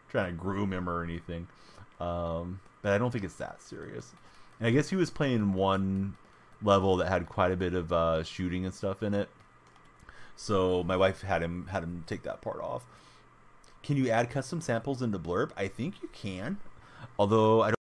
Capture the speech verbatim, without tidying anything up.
trying to groom him or anything. Um, but I don't think it's that serious. And I guess he was playing one level that had quite a bit of uh, shooting and stuff in it. So my wife had him had him take that part off. Can you add custom samples into Blurb? I think you can. Although I don't